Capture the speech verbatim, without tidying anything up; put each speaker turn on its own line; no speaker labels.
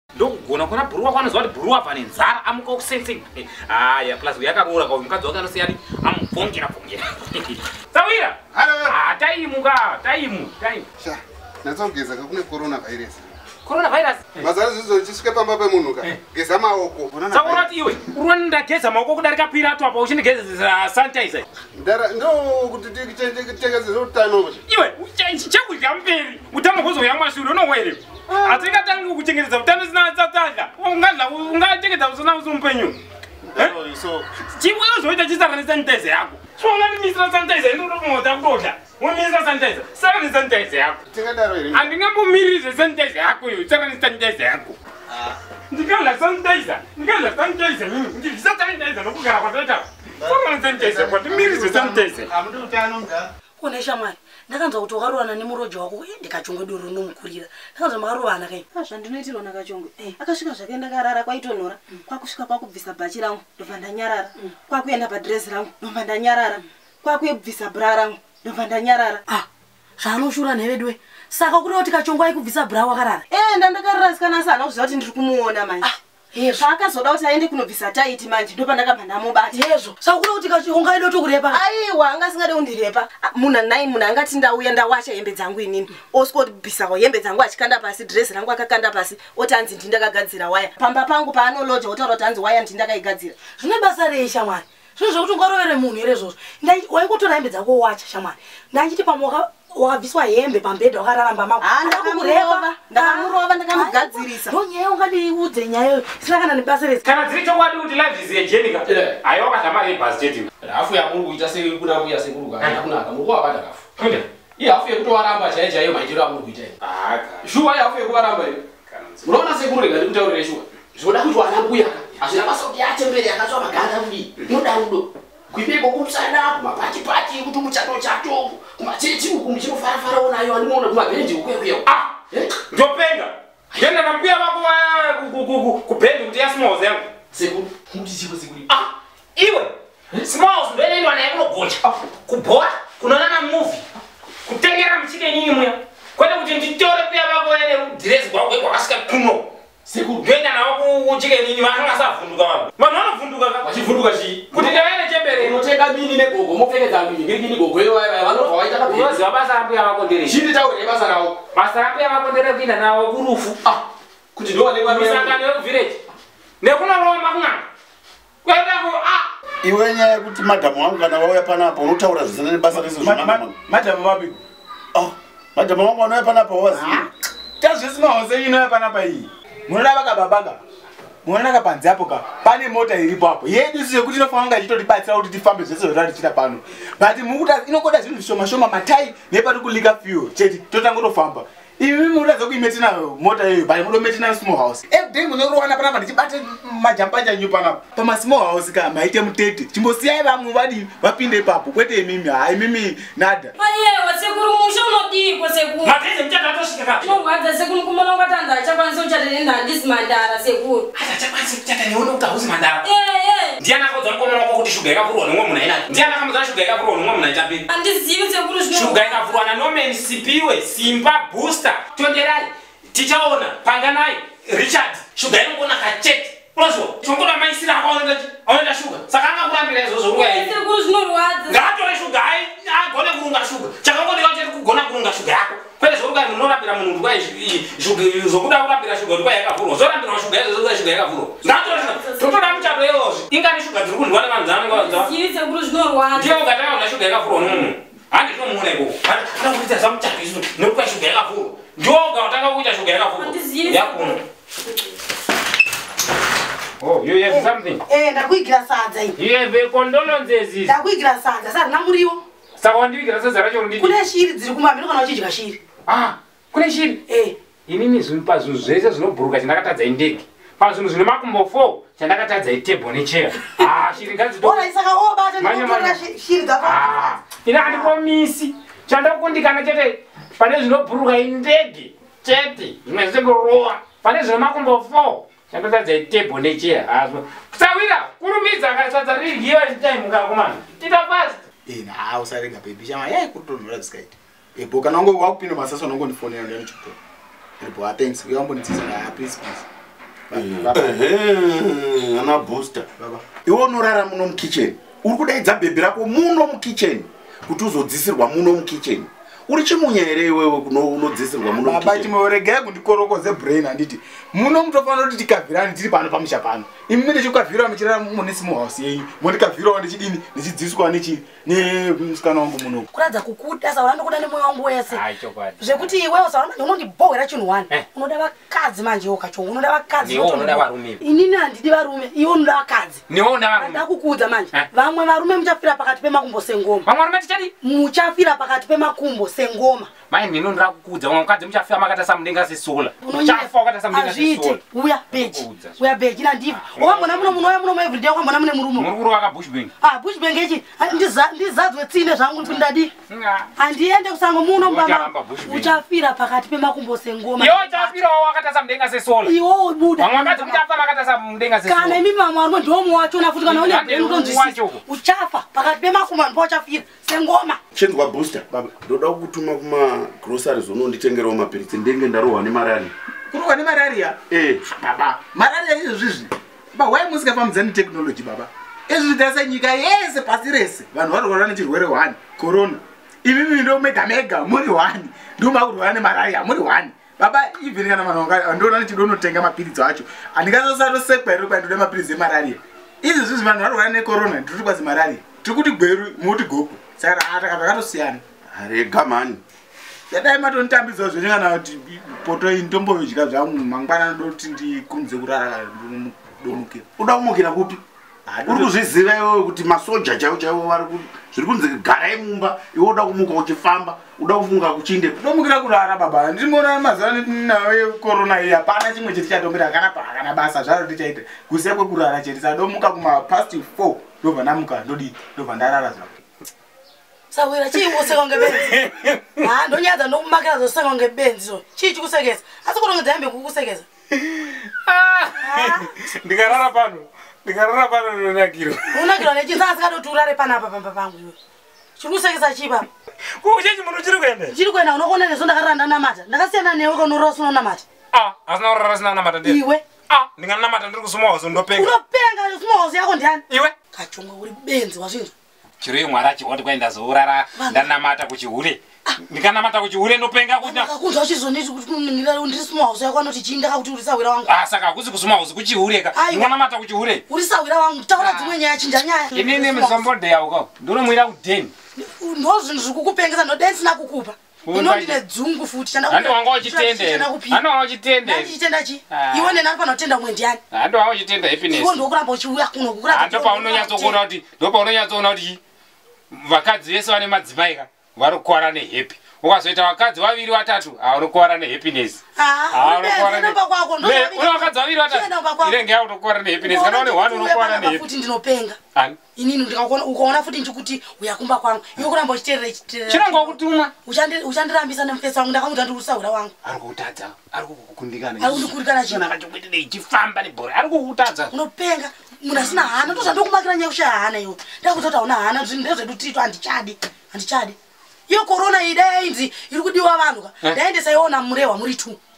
ndogona kuna bhuruwa kwanoziva kuti bhuruwa pane nzara amuka kusensing haya plus yakakura kwa mukadzi wake anosiyani amubvongera bvongera Tsawira ah taimuka taimu taimu
sha natsogeza kune corona virus
corona virus
mazara zvizo chisvike pamba pemunhu ka geza maoko
Tsawira kuti iwe urwanda geza maoko kudarika pirato apa uchindigeza sanitizer
ndara ndo kuti tikutengeze utano kuti
iwe chekudya mberi utano kuzoyamwa shure unowere atingatangi kuchengetedza utano zina tsatsa ungadla ungachengetedza usina usumpenyu
so
chimwe uzoita chisarani sanitizer yako swala ni misra sanitizer ndo mota kudodla umisra sanitizer sara ni sanitizer yako
tingadaro iri
andingambomirire sanitizer yako yo sara ni sanitizer yako ndikala sanitizer ndikala sanitizer ndivisa sanitizer nokugara kwatata sara ni sanitizer kwatimirize sanitizer
amundi utano nga
kone shamwari ndakanzwa kuti wakarowana nemurojo wako ndikachongwe doro nomukurira ndakanzwa makarowana kai
zvandinoitirwa nakachongwe akasvika zvake ndakarara kwaitonhora kwakusvika kwakubvisa bhachi rangu ndobva ndanyarara kwakuenda padhirezi rangu ndobva ndanyarara kwakubvisa bra rangu ndobva ndanyarara
ah zvaanoshura nhevedwe saka kuri kuti kachongwe aikubvisa bra wakarara
eh ndandakarara sikana sana kuziva kuti ndiri kumuona manje zvakazoda kuti aende kunobvisa taiti manje ndopa ndakabva ndamubata
yezvo saka kuri kuti kachongwe aida kutokurepa
aiwa anga asingade kundirepa munhu nai munhu angati ndauya ndawacha hembe dzangu inini osvika kutibvisawo hembe dzangu achikanda pasi dhirezi rangu akakanda pasi oti anzi ndindakagadzira waya pamba pangu paanolodya otaura kuti anzi waya ndindakaigadzira
zvine basa rei shamwari zvinhu zvokuti ungarovere munhu here izvozvo waikutora hembe dzako wacha shamwari ndachiti pamwe wakabviswa hembe pambedha wakararamba mako
ndakamurova ndakamurova ndakamugadzirisa
ndo nyaya ungadiudze nyayayo isina kana nebasa rezi
kana dziri chokwadi kuti life is hygienic aiwa wakadla mari yebhasi chete
hafu yamuri kuita sekuda kuya sekuruka hakunaka muri kuwabata kafu iye hafu yekutowaramba chaiyo chaiyo maitiro amuri kuita ii shuwa iye hafu yekuvaramba ii unoona sekuru rega ndikutaurire shuwa zvoda kuti wana mbuyaka hazvina masoki atemberi akatsva maganda kudii inoda rudo kuibeko kumusana kumapati-pati kuti muchato-chato kumachechi uku muchinofarafara onayo andimoona kumabhenji ukwekuyewo
ah ndopenga ndenda nambuya vako kubhendi kuti yasmalls yangu
sekuru kumuchichipo sekuru
ah iwe smalls ndoenendwa naye kunogocha kubhora kunoona mamuvi kutengera muchikenini muya kwete kuti nditore kuya vako ene dhirezi gwako kwakasvika kuno
sekuru
ndoenda navo kuchikenini vakanga asavhunduka vanhu vanhu vanovhunduka
vachivhunduka chii
kuti ndaene chembere
unotenga mini negogo mopfekedza mini ngirikini gogo iwaya vanobva waita kabheri
unoziva basa ambuya vako ndere
chiri taurire basa rawo
basa ambuya vako ndere kuinda navo kurufu
ah kuti ndoonekwa
misangano yekuvhireji nekunoroma kun'anga kwendako ah
iwe nyaya yekuti madhamu wangu kana vauya panapa unotaura zvisina nebasa rese
madhamu vapi
oh madhamu wangu anouya panapa waziva
tazvisinaose inouya panapa iyi munoda vakababanga munoonaka panze apo ka pane mota iripo apo yedu siyo kuti inofanira ichitotibatsira kuti tifambe zvese zvatatichita pano but mukuta inokoda zvinhu zvishoma shoma matai nepari kulika fuel cheti totanga tofamba imi munoda kuimetina mota iyoyo bai mudometina small house everyday munorowana panapa ndichibate majampanja nyu panapa pama small house ka maite mutete chimbosiyai vamwe vadi vapinde ipapo kwete imimi hai mimi nada
aiyewa sekuru musha unodiko sekuru
matete mchatatosvika kati
nogwadza sekuru kumona ungatanza achakwanisa kuchatenenda handisi mandara sekuru
achakwanisa kuchata neone kuti hausi mandara
ee
ndiani akodza mukomana wako kuti shuga yakavurwa nomwe munhu ainati ndiani akamudza shuga yakavurwa nomwe munhu aitambiri
handizivi sekuru
shuga yakavurwa nanorman sipiwe simba booster tonderai tichaona panganai richard shuga inongona kachete unozwa chongoda maisira akaonenda shuga saka angakurambira izvozvo ruwai
sekuru zvinorwadza
ngaatore shuga agone kurunga shuga chakangodeka chete kugona kurunga shuga yako kwete zvorukai munorambira munhu ruwai zvokuda kurambira shuga ruwai yakavurwa zorambirwa shuga yazo shuga yakavurwa ngaatore shuga totoda muchato iyozvi ingani shuga dziri kudliwa nevanhu dzaanenge
zivi sekuru zvinorwadza
ndiye ungataona shuga yakavurwa nomunhu handitomuona iko ana kuita zamuchato isu nekupa shuga yakavurwa ndoga watanga kuita shuga yakavurwa yakuna oh you have something
eh ndakuigira sadza iyi
you have a condolences
ndakuigira sadza sari namuriwo
saka wandivigira sadza racho ndidi
kune shiri dziri kumambi ndokana uchidya shiri
ah kune shiri
eh
inini zvinhu pazvinhu zvese zvinobhuruka chandakatadza indege pazvinhu zvine makumbo four chandakatadza itebho necheya ah shiri ngadzito
ora isaka obata ndinotora shiri dzapa
ina handipomisi chandakundikana chete pane zvinobhuruka indege chete zvimwe zvisengorova pane zvine makumbo four chandotadza itebho necheya azwa Tsawira kurumidza akasadza riryiwa time mukakomana tita fast
ina ha usarenga baby chama yai kutonhora zikaita ebo kana ngo wakupinda masaso nongo ndifonera ndani chito ebo thanks uyambonitsisa na please please
ehe ana booster
baba
iwe unorara muno mukitchen uri kudaidza bhebhi rako muno mukitchen kuti uzodzisirwa muno mukitchen uri chimunya here iwewe unodzisirwa muno
baba chimoregai kundikorokodze brain handiti muno mutofanira kuti tikavhirani tiri pano pamusha pano imi mune chikavhirwa muchirara mune small house yenyu mondikavhirwa ndichidini ndichidziswa nechi nemusikana wangu muno
kuradza kukuda saura ndokuda nemoyo wangu wese zvekuti iwewe saura manje unondibhohera chinhu wani unoda vakadzi manje ukachongo unoda vakadzi inini handidi varume iwe unoda vakadzi ada kukuudza manje vamwe varume muchafira pakati pemakumbo sengoma muchafira pakati pemakumbo sengoma
mai ndinondoda kukuudza vamwe vakadzi muchafira makata samudenga sesola muchafa wakata samudenga sesola
uya beji uya beji nandibva wakambona muno munouya muno everyday wakambona mune murume
murukuru waka bushbank
ah bushbank ichi ndizadzwe tsine zvangu kuti ndadi handiende kusango muno mbamba uchafira pakati pemakumbo sengoma
iwo uchafirawo wakata samudenga sesola
iwo buda
vamwe vakadzi muchafa makata samudenga sesola
kana imimi vamwe varume ndomu wachona futi kana uneunonzwisisa uchafa pakati pemakumbo ndipo uchafira sengoma
chinzwa booster baba ndoda kutuma kuma groceries unonditengerawo mapiritsi ndenge ndarohwa nemararia
kurohwa nemararia
eh
baba mararia izvizvi baba wai musingafambidzani technology baba izvi zvitasa nyika yese pasi rese vanhu varwara nechirwere one corona imimi ndo mega mega muri one ndo makurwara nemararia muri one baba even kana vanhu vandoona nechidonotenga mapiritsi acho handingazosarosekwa iri kwai ndode mapiritsi emararia izvi zvizvi vanhu varwara necorona ndiri kwazi mararia tiri kuti gweru muti gogo saka atakatosiyana
arega mani
yadai matonitambidzawo zvenye kana kuti poto intomboyodya zvangu mangwana ndoti ndikunze kurara domukira
uda kumukira kupi uri kuzviziva iwewe kuti masoja chaivo chaivo vari zviri kunzi garai mumba iwe uda kumuka uchifamba uda kufunga kuchinde
domukira kurara baba ndimona mazuva nawo yekorona iyi hapana chimwe chete chatombera kana pakana basa zvaro tichaita kusiya kwekurara chete sadomuka kumapast four ndobva ndamuka ndodii ndobva ndarara zvako
sawira chii kuseka ngebenzi ha ndonyadza ndokumakira zoseka ngebenzi zo chii chikusekeza asi kurongedza yambe kukusekeza
ndikarara pano ndikarara pano ndonakiro
unakiro nechinzi asikatoti urare panapa pamba pangu iwe chikusekeza chii papa
kuchechi munhu chiri kuenda
chiri kuenda unokona nezvo ndakarara ndanamata ndakasiyana newe kanorora usinonamata
asina kurara sina namata ndi
iwe
ndinganamata ndiri kusumahozo ndopenga
unopenga sumahozo yako ndiani
iwe
kachonga uri benzi wazvinzwa
chiro imwari achihoti kwaenda zourara ndanamata kuchihure ndikanamata kuchihure ndopenga kuti
akakunzwa chizoneti kuti ndiri sumahozo yako anoti chii ndakakuti uri sawira wangu
saka hakusi kusumahozo kuchihureka ndikanamata kuchihure
uri sawira wangu taura dzimwe nyaya chinja nyaya
inini misombodheya uko ndinomwira kudheni
ndo zvinhu zviri kukupengesa ndodai ndisina kukupa ino ndine dzungu futi
hando wanga uchitende hando wanga uchitende
ndichitenda chi iwe nena ari panotenda umwe ndiani
hando wanga uchitenda happiness
iwe ndokuramba uchiuya kuno kukuramba
hando paunonyatsokuona kuti ndo paunonyatsoona kuti vakadzi vese vane madzimai ka vari kukwara nehappy ukazoita vakadzi vaviri vatatu aunokwara nehappiness une vakadzi vaviri vatatu irenge yaunokwara nehappiness kana une one unokwara nehappy
futi ndinopenga inini ndikaona ukaona futi ndikuti uyakumba kwangu iwe kuramba uchiteerera chiteerera
chiranga kutumwa
uchandirambisa nemufesi wangu ndakamuta ndiri kusaura wangu
ari kukutadza ari kukundikana
ari kundikurikana chii
nakachokuitira ichifamba nebhora ari kukutadza
unopenga munhu asina hana ndozvandokumakira nyaya kushaya hana iwe ndakuti kuti hauna hana ndezvedu tiritu handichadi handichadi iyo korona iyi dai ainzi iri kudiwa vanhu ka daendesaiona murehwa muri two